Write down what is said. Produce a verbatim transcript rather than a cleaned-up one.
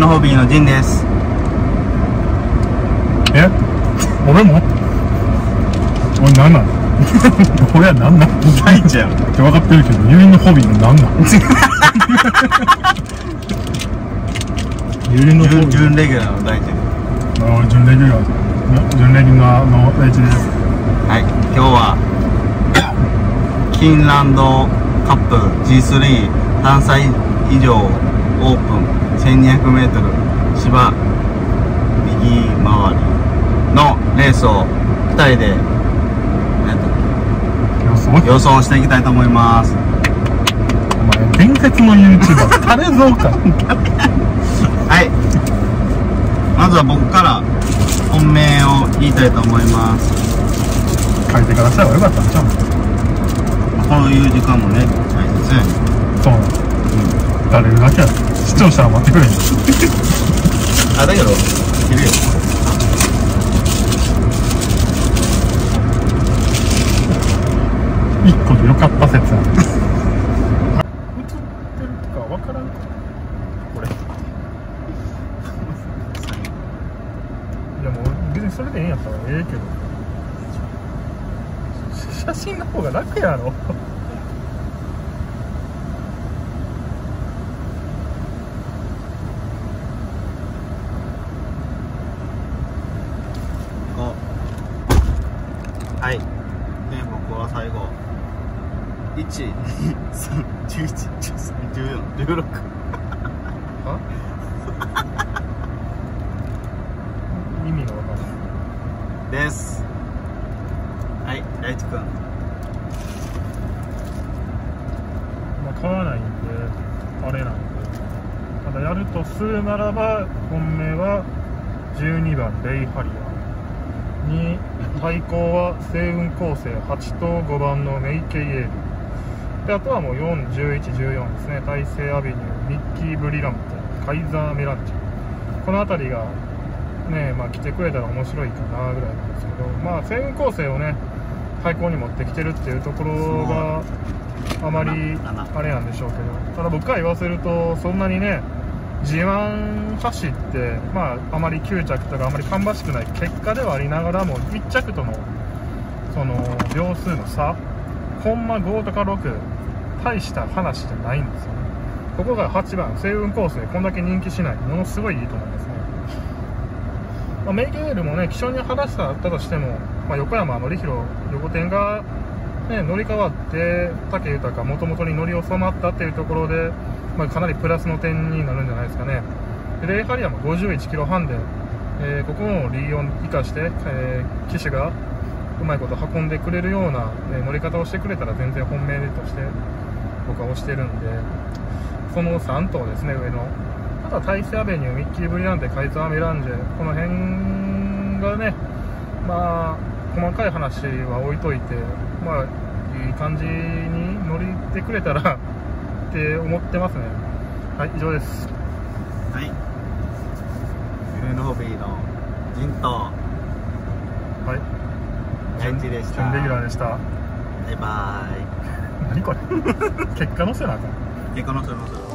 のホビーのジンです。 え俺も俺なんなん俺はなんなん大ちゃんって分かってるけど、ユリのホビーのなんなんユリのホビー準レギュラーの大ちゃん。 ああ、準レギュラー準レギュラーの大地です。 はい、今日はキンランドカップ ジースリー さんさい以上オープン せんにひゃくメートル 芝右回りのレースをふたりで予想予想していきたいと思います。 お前伝説の ユーチューバー 誰ぞかはい、まずは僕から本命を言いたいと思います。 書いてからしたらよかったんちゃう。 こういう時間もね大切やね。 そうなの、うん、誰だけや視聴者は待ってくれへんあ、だけど切るよ。 一個でよかった説や映ってるかわからんかこれいやもう別にそれでええんやったらええけど、写真の方が楽やろはい、で僕は最後いち、に、さん、じゅういち、じゅうさん、じゅうよん、じゅうろくは意味がわからないです。はい、大地君。 まあ買わないんであれなんで、ただやるとするならば本命はじゅうにばんレイハリアに、対抗は星雲構成はちとごばんのメイケイエールで、あとはもうよん、じゅういち、じゅうよんですね。大西アビニュー、ミッキーブリラント、カイザーメランチ、この辺りがね、まあ来てくれたら面白いかなぐらいなんですけど、まあ星雲構成をね対抗に持ってきてるっていうところがあまりあれなんでしょうけど、ただ僕から言わせるとそんなにね ジーワン 走って、まあ、あまりきゅうちゃくとかあまり芳しくない結果ではありながらもいっちゃくとのその秒数の差コンマごとかろく、大した話じゃないんですよね。ここがはちばん星雲構成、こんだけ人気しないものすごいいいと思いますね。まあ、メイケイエールもね気象に話したあったとしても、まあ、横山典弘横転が、ね、乗り換わって武豊もともとに乗り収まったっていうところで、まあ、かなりプラスの点になるんじゃないですかね。でレイハリアもごじゅういちキロはんで、えー、ここもリーを生かして、えー、騎手がうまいこと運んでくれるような、えー、乗り方をしてくれたら全然本命として僕は推してるんで、そのさん頭ですね上の。ただ大西アベニュー、ミッキーブリランテ、カイザーメランジェ、この辺がね、まあ細かい話は置いといて、まあいい感じに乗りてくれたらって思ってますね。はい、以上です。 はい、ユルノホビーのジンとはい大地でした。 準レギュラーでした。 バイバーイ。 何これ結果のせなあかん。 結果のせのせ